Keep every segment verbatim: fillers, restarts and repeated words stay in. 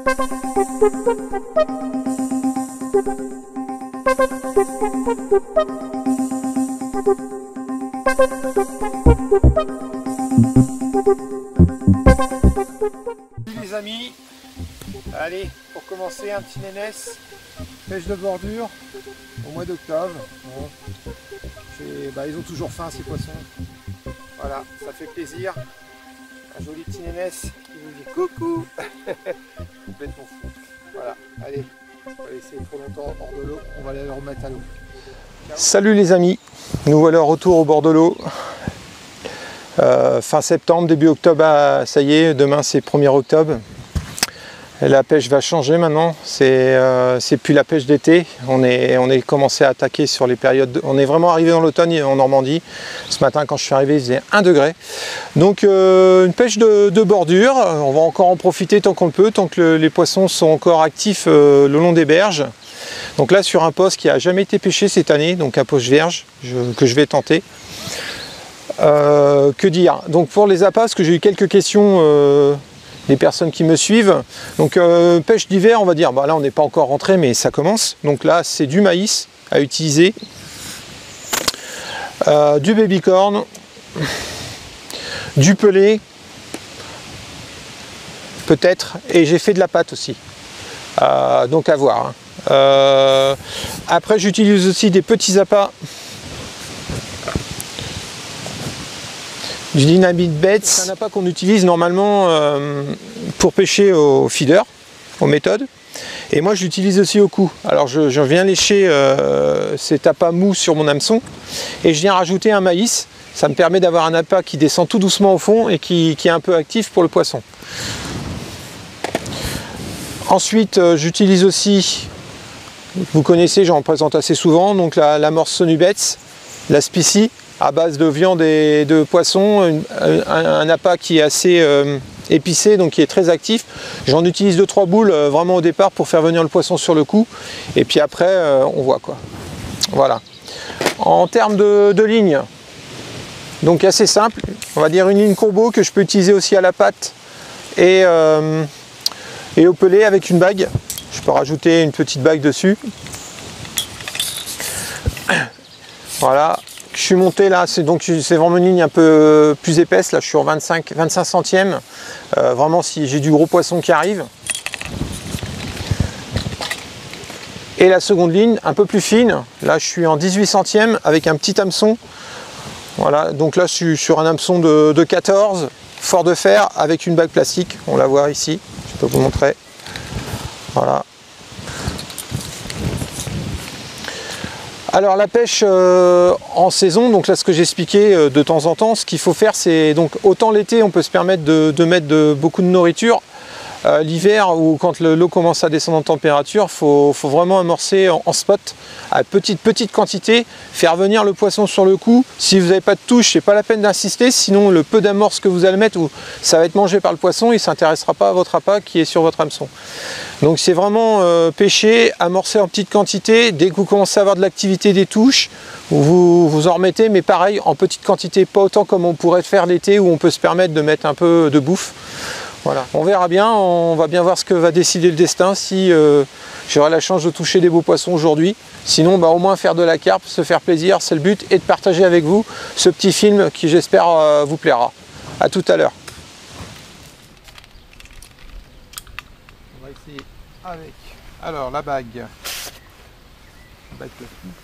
Les amis, allez, pour commencer un petit nénès, pêche de bordure au mois d'octobre. Bon, bah, ils ont toujours faim ces poissons. Voilà, ça fait plaisir. Un joli petit nénès qui nous dit coucou. Complètement fou. Voilà, allez, on va laisser trop longtemps hors de l'eau, on va aller le remettre à l'eau. Salut les amis, nous voilà au retour au bord de l'eau. Euh, fin septembre, début octobre, ah, ça y est, demain c'est premier octobre. Et la pêche va changer maintenant, c'est euh, plus la pêche d'été, on est, on est commencé à attaquer sur les périodes, de, on est vraiment arrivé dans l'automne en Normandie. Ce matin quand je suis arrivé il faisait un degré. Donc euh, une pêche de, de bordure, on va encore en profiter tant qu'on le peut, tant que le, les poissons sont encore actifs euh, le long des berges. Donc là sur un poste qui n'a jamais été pêché cette année, donc un poste vierge je, que je vais tenter. Euh, que dire? Donc pour les appâts, parce que j'ai eu quelques questions euh, des personnes qui me suivent. Donc euh, pêche d'hiver, on va dire, bah là on n'est pas encore rentré mais ça commence. Donc là c'est du maïs à utiliser, euh, du baby-corn, du pelé, peut-être, et j'ai fait de la pâte aussi. Euh, donc à voir. Hein. Euh, après j'utilise aussi des petits appâts. Du Dynamite Baits, c'est un appât qu'on utilise normalement euh, pour pêcher au feeder, aux méthodes. Et moi je l'utilise aussi au cou. Alors je, je viens lécher euh, cet appât mou sur mon hameçon et je viens rajouter un maïs. Ça me permet d'avoir un appât qui descend tout doucement au fond et qui, qui est un peu actif pour le poisson. Ensuite euh, j'utilise aussi, vous connaissez, j'en présente assez souvent, donc la, la morse Sonubets, la Spicy, à base de viande et de poisson, un, un, un appât qui est assez euh, épicé, donc qui est très actif. J'en utilise deux trois boules euh, vraiment au départ pour faire venir le poisson sur le coup, et puis après euh, on voit quoi. Voilà. En termes de, de ligne, donc assez simple, on va dire une ligne courbeau que je peux utiliser aussi à la patte et, euh, et au pelé avec une bague. Je peux rajouter une petite bague dessus. Voilà. Je suis monté là, c'est donc c'est vraiment une ligne un peu plus épaisse, là je suis en vingt-cinq, vingt-cinq centièmes, euh, vraiment si j'ai du gros poisson qui arrive. Et la seconde ligne, un peu plus fine, là je suis en dix-huit centièmes avec un petit hameçon. Voilà, donc là je suis sur un hameçon de, de quatorze, fort de fer, avec une bague plastique, on la voit ici, je peux vous montrer. Voilà. Alors la pêche euh, en saison, donc là ce que j'expliquais euh, de temps en temps, ce qu'il faut faire c'est donc autant l'été on peut se permettre de, de mettre de, beaucoup de nourriture, euh, l'hiver ou quand l'eau commence à descendre en température, il faut, faut vraiment amorcer en, en spot à petite petite quantité, faire venir le poisson sur le coup. Si vous n'avez pas de touche, c'est pas la peine d'insister, sinon le peu d'amorce que vous allez mettre, ou ça va être mangé par le poisson, il ne s'intéressera pas à votre appât qui est sur votre hameçon. Donc c'est vraiment euh, pêcher, amorcer en petite quantité, dès que vous commencez à avoir de l'activité des touches, vous, vous en remettez, mais pareil, en petite quantité, pas autant comme on pourrait faire l'été où on peut se permettre de mettre un peu de bouffe. Voilà, on verra bien, on va bien voir ce que va décider le destin, si euh, j'aurai la chance de toucher des beaux poissons aujourd'hui. Sinon, bah, au moins faire de la carpe, se faire plaisir, c'est le but, et de partager avec vous ce petit film qui j'espère euh, vous plaira. À tout à l'heure. On va essayer avec, alors la bague, la bague plastique.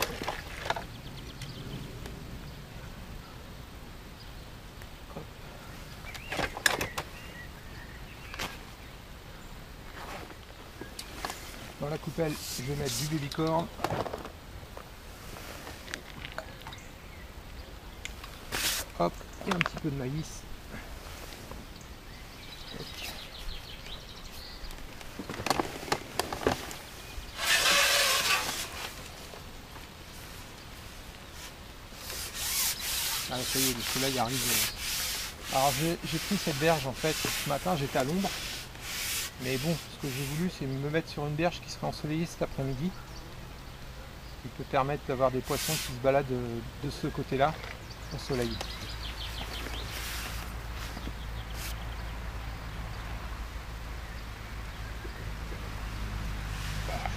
Dans la coupelle, je vais mettre du baby-corn. Hop, et un petit peu de maïs. Ah ça y est, parce que là il arrive. Alors j'ai pris cette berge en fait, ce matin j'étais à l'ombre. Mais bon, ce que j'ai voulu, c'est me mettre sur une berge qui serait ensoleillée cet après-midi. Ce qui peut permettre d'avoir des poissons qui se baladent de, de ce côté-là, au soleil.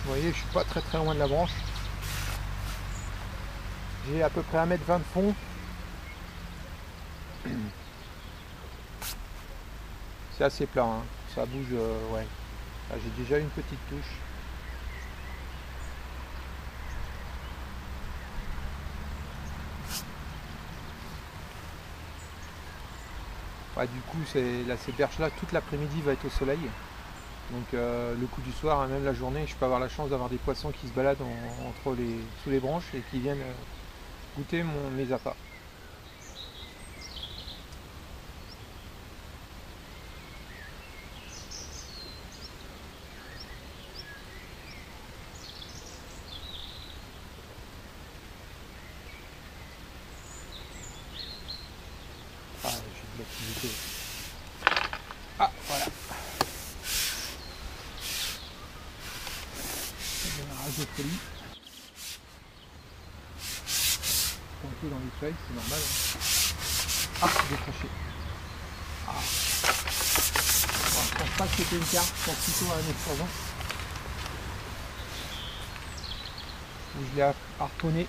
Vous voyez, je suis pas très très loin de la branche. J'ai à peu près un mètre vingt de fond. C'est assez plat, hein. Ça bouge, euh, ouais. Là, j'ai déjà une petite touche. Ouais, du coup, c'est là, ces perches-là, toute l'après-midi va être au soleil. Donc euh, le coup du soir, hein, même la journée, je peux avoir la chance d'avoir des poissons qui se baladent en, entre les, sous les branches et qui viennent euh, goûter mon, mes appâts. Ah, j'ai de l'activité. Ah, voilà. Démarrage de folie. Un peu dans les feuilles, c'est normal. Hein. Ah, décroché. Ah. Bon, je pense pas que c'était une carte, je pense plutôt à un explosion. Où je l'ai harponné.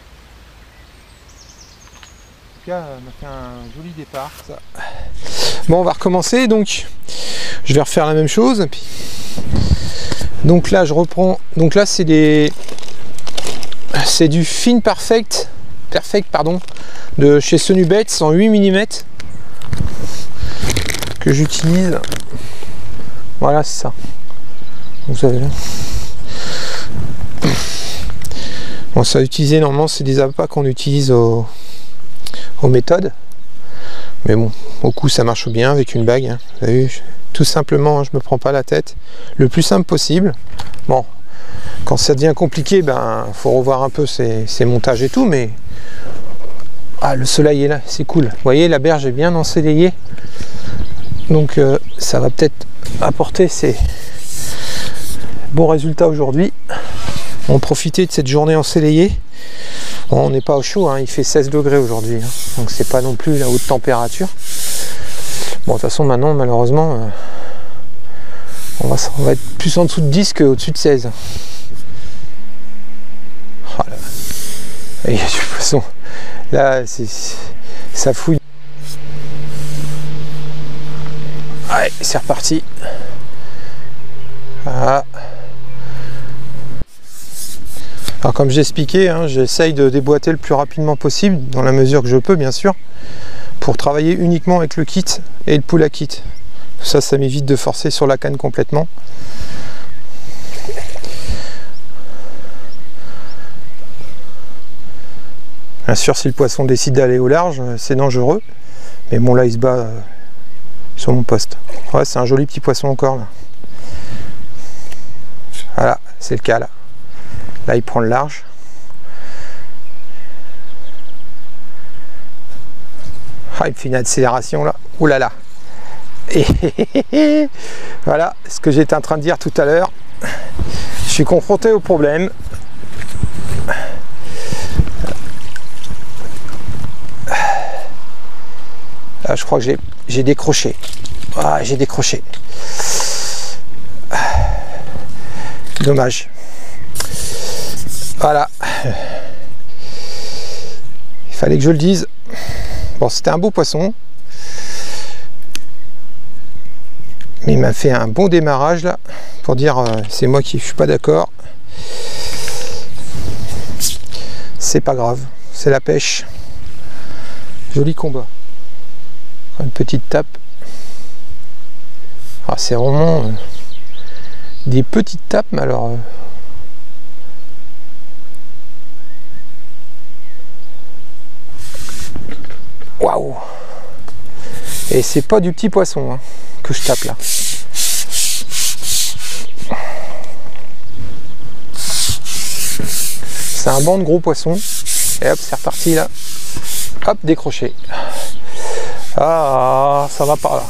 En tout cas, ça m'a fait un joli départ. Ça. Bon, on va recommencer, donc je vais refaire la même chose. Puis... Donc là, je reprends. Donc là, c'est des, c'est du Fine Perfect, Perfect, pardon, de chez Sonubets en huit millimètres que j'utilise. Voilà, c'est ça. Vous savez. Bon, ça utilisé normalement, c'est des appâts qu'on utilise au, aux méthodes. Mais bon, au coup, ça marche bien avec une bague. Hein. Vous avez vu, tout simplement, je me prends pas la tête. Le plus simple possible. Bon, quand ça devient compliqué, ben, faut revoir un peu ses, ses montages et tout, mais ah, le soleil est là, c'est cool. Vous voyez, la berge est bien ensoleillée, donc euh, ça va peut-être apporter ses bons résultats aujourd'hui. On profiter de cette journée ensoleillée. Bon, on n'est pas au chaud, hein, il fait seize degrés aujourd'hui, hein, donc c'est pas non plus la haute température. Bon, de toute façon, maintenant, malheureusement, euh, on, va, on va être plus en dessous de dix qu'au-dessus de seize. Oh là. Il y a du poisson. Là, ça fouille. Allez, c'est reparti. Voilà. Alors, comme j'ai expliqué, hein, j'essaye de déboîter le plus rapidement possible, dans la mesure que je peux, bien sûr, pour travailler uniquement avec le kit et le pull à kit. Ça, ça m'évite de forcer sur la canne complètement. Bien sûr, si le poisson décide d'aller au large, c'est dangereux. Mais bon, là, il se bat euh, sur mon poste. Ouais, c'est un joli petit poisson encore, là. Voilà, c'est le cas, là. Là, il prend le large. Ah, il fait une accélération, là. Ouh là là. Et voilà ce que j'étais en train de dire tout à l'heure. Je suis confronté au problème. Là, je crois que j'ai décroché. Ah, j'ai décroché. Dommage. Voilà. Il fallait que je le dise. Bon, c'était un beau poisson. Mais il m'a fait un bon démarrage là. Pour dire euh, c'est moi qui ne suis pas d'accord. C'est pas grave. C'est la pêche. Joli combat. Une petite tape. Ah, c'est vraiment euh, des petites tapes, mais alors euh, waouh. Et c'est pas du petit poisson hein, que je tape là. C'est un banc de gros poissons. Et hop, c'est reparti là. Hop, décroché. Ah, ça va pas là.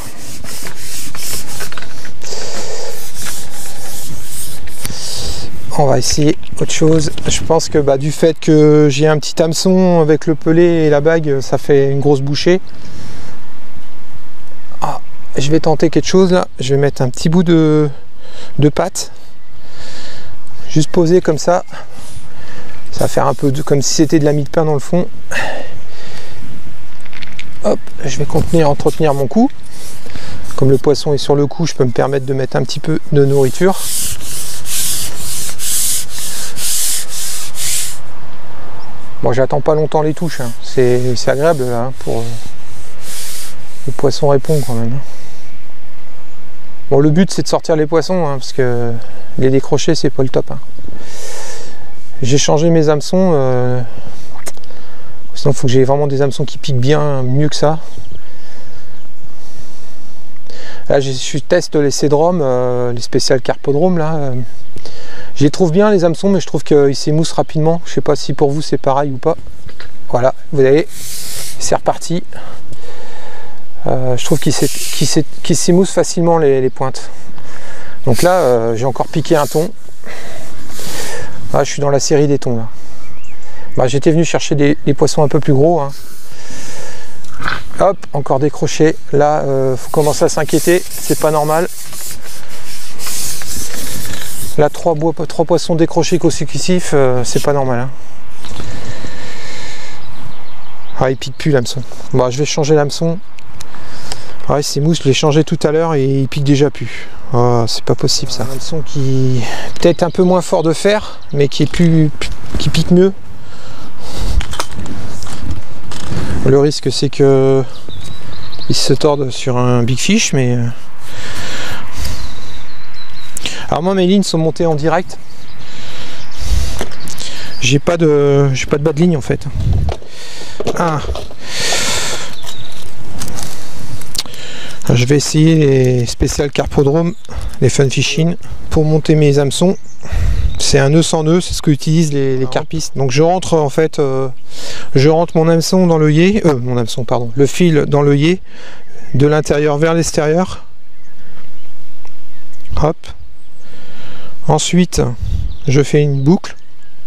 On va essayer autre chose. Je pense que bah, du fait que j'ai un petit hameçon avec le pelet et la bague, ça fait une grosse bouchée. Ah, je vais tenter quelque chose là. Je vais mettre un petit bout de, de pâte. Juste poser comme ça. Ça va faire un peu de, comme si c'était de la mie de pain dans le fond. Hop, je vais contenir, entretenir mon cou. Comme le poisson est sur le cou, je peux me permettre de mettre un petit peu de nourriture. Bon, j'attends pas longtemps les touches, hein. C'est agréable là, hein, pour le poisson répond quand même. Bon, le but c'est de sortir les poissons, hein, parce que les décrocher c'est pas le top. Hein. J'ai changé mes hameçons, euh... sinon il faut que j'ai vraiment des hameçons qui piquent bien mieux que ça. Là je teste les cédromes, euh, les spéciales carpodromes là. Euh... Je les trouve bien les hameçons, mais je trouve qu'ils s'émoussent rapidement. Je sais pas si pour vous c'est pareil ou pas. Voilà, vous voyez, c'est reparti. Euh, je trouve qu'ils qu'ils s'émoussent facilement les, les pointes. Donc là, euh, j'ai encore piqué un thon. Ah, je suis dans la série des thons là. Bah, j'étais venu chercher des, des poissons un peu plus gros. Hein. Hop, encore décroché. Là, euh, faut commencer à s'inquiéter. C'est pas normal. Là, trois, bois, trois poissons décrochés consécutifs, euh, c'est pas normal. Hein. Ah, il pique plus l'hameçon. Bon, je vais changer l'hameçon. Ouais, c'est mousse, je l'ai changé tout à l'heure et il pique déjà plus. Oh, c'est pas possible ça. Un hameçon qui peut-être un peu moins fort de fer, mais qui est plus, qui pique mieux. Le risque, c'est que il se torde sur un big fish, mais alors moi mes lignes sont montées en direct. J'ai pas de j'ai pas de bas de ligne en fait. Ah. Je vais essayer les spéciales carpodromes, les fun fishing pour monter mes hameçons. C'est un nœud sans nœud, c'est ce qu'utilisent les, les carpistes. Donc je rentre en fait, euh, je rentre mon hameçon dans l'œillet, euh, mon hameçon pardon, le fil dans l'œillet de l'intérieur vers l'extérieur. Hop. Ensuite, je fais une boucle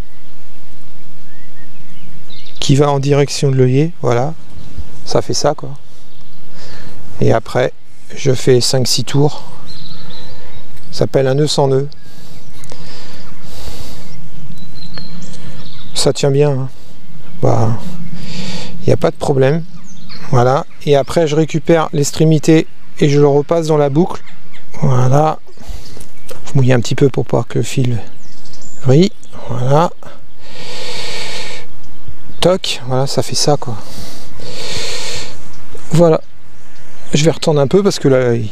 qui va en direction de l'œillet. Voilà, ça fait ça quoi. Et après, je fais cinq six tours. Ça s'appelle un nœud sans nœud. Ça tient bien. Hein. Bah, il n'y a pas de problème. Voilà. Et après, je récupère l'extrémité et je le repasse dans la boucle. Voilà. Je mouille un petit peu pour pas que le fil vrille. Voilà. Toc. Voilà, ça fait ça quoi. Voilà. Je vais retendre un peu parce que là... Il...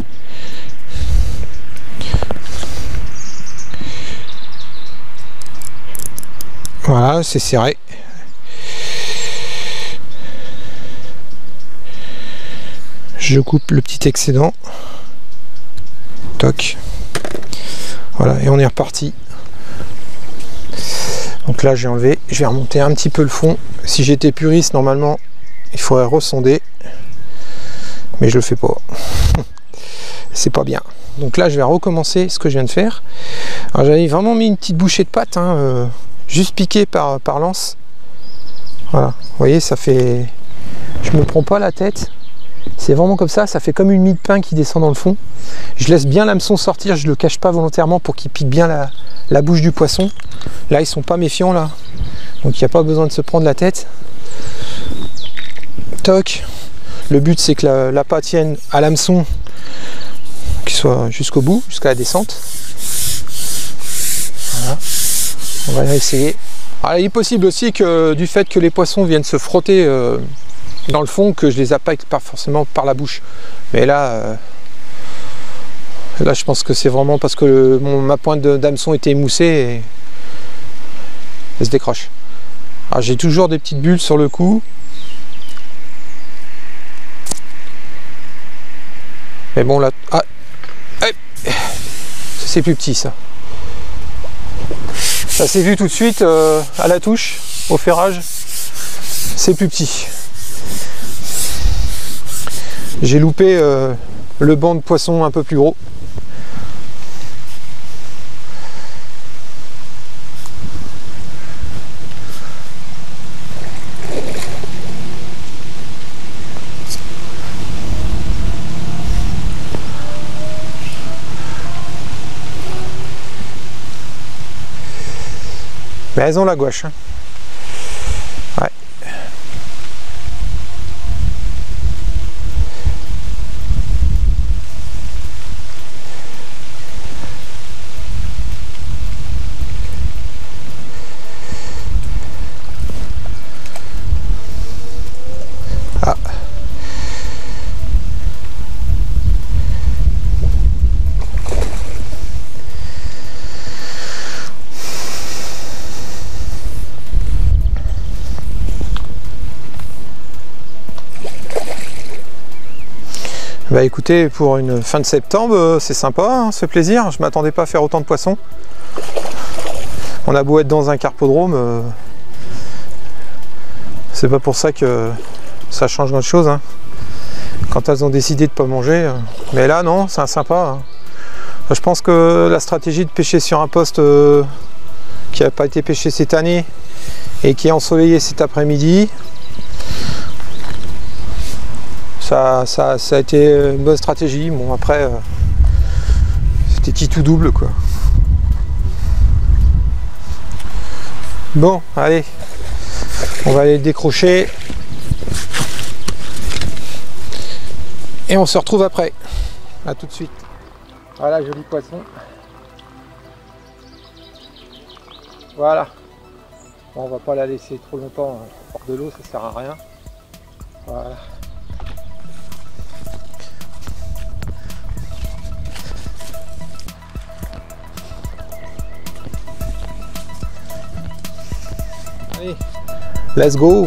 Voilà, c'est serré. Je coupe le petit excédent. Toc. Voilà, et on est reparti. Donc là, j'ai enlevé. Je vais remonter un petit peu le fond. Si j'étais puriste, normalement, il faudrait ressonder. Mais je le fais pas. C'est pas bien. Donc là, je vais recommencer ce que je viens de faire. Alors, j'avais vraiment mis une petite bouchée de pâte. Hein, euh... juste piqué par, par l'anse. Voilà, vous voyez, ça fait... Je me prends pas la tête. C'est vraiment comme ça, ça fait comme une mie de pain qui descend dans le fond. Je laisse bien l'hameçon sortir, je le cache pas volontairement pour qu'il pique bien la, la bouche du poisson. Là, ils sont pas méfiants, là. Donc, il n'y a pas besoin de se prendre la tête. Toc. Le but, c'est que la, la pâte tienne à l'hameçon, qu'il soit jusqu'au bout, jusqu'à la descente. Voilà. On va essayer. Alors, il est possible aussi que du fait que les poissons viennent se frotter euh, dans le fond, que je les apaque pas forcément par la bouche. Mais là, euh, là je pense que c'est vraiment parce que le, mon, ma pointe d'hameçon était émoussée et elle se décroche. Alors j'ai toujours des petites bulles sur le cou. Mais bon là, ah, c'est plus petit ça. Ça s'est vu tout de suite euh, à la touche, au ferrage, c'est plus petit. J'ai loupé euh, le banc de poisson un peu plus gros. Mais elles ont la gouache. Hein. Ouais. Ah. Bah écoutez, pour une fin de septembre, c'est sympa, hein, ça fait plaisir. Je m'attendais pas à faire autant de poissons. On a beau être dans un carpodrome, euh, c'est pas pour ça que ça change grand chose. Hein. Quand elles ont décidé de pas manger, euh, mais là non, c'est sympa. Hein. Je pense que la stratégie de pêcher sur un poste euh, qui n'a pas été pêché cette année et qui est ensoleillé cet après-midi, Ça, ça, ça a été une bonne stratégie. Bon, après, euh, c'était petit tout double, quoi. Bon, allez, on va aller décrocher. Et on se retrouve après. A tout de suite. Voilà, joli poisson. Voilà. Bon, on va pas la laisser trop longtemps hors de l'eau, ça sert à rien. Voilà. Allez, let's go!